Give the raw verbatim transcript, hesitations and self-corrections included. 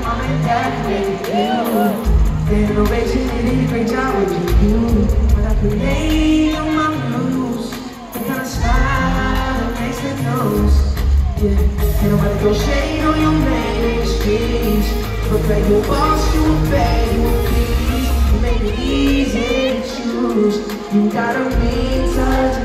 mom and dad made you. The innovation, you did a great job with you. But I create on my blues, the kind of style that makes the news. Yeah, ain't nobody throw shade on your main speech. But play your boss, you obey, you please. You make it easy to choose. You got a mean touch.